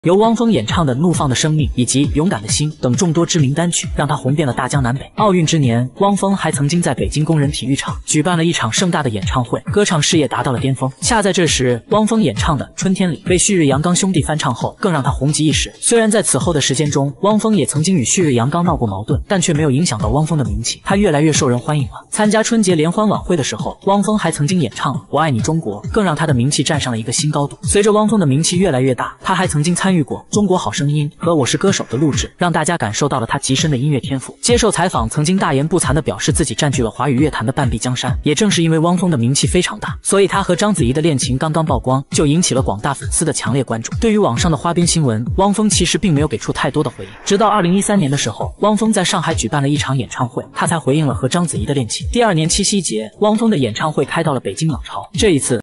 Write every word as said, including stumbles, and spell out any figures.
由汪峰演唱的《怒放的生命》以及《勇敢的心》等众多知名单曲，让他红遍了大江南北。奥运之年，汪峰还曾经在北京工人体育场举办了一场盛大的演唱会，歌唱事业达到了巅峰。恰在这时，汪峰演唱的《春天里》被旭日阳刚兄弟翻唱后，更让他红极一时。虽然在此后的时间中，汪峰也曾经与旭日阳刚闹过矛盾，但却没有影响到汪峰的名气，他越来越受人欢迎了。参加春节联欢晚会的时候，汪峰还曾经演唱了《我爱你中国》，更让他的名气站上了一个新高度。随着汪峰的名气越来越大，他还曾经参与过《中国好声音》和《我是歌手》的录制，让大家感受到了他极深的音乐天赋。接受采访，曾经大言不惭地表示自己占据了华语乐坛的半壁江山。也正是因为汪峰的名气非常大，所以他和章子怡的恋情刚刚曝光，就引起了广大粉丝的强烈关注。对于网上的花边新闻，汪峰其实并没有给出太多的回应。直到二零一三年的时候，汪峰在上海举办了一场演唱会，他才回应了和章子怡的恋情。第二年七夕节，汪峰的演唱会开到了北京老巢，这一次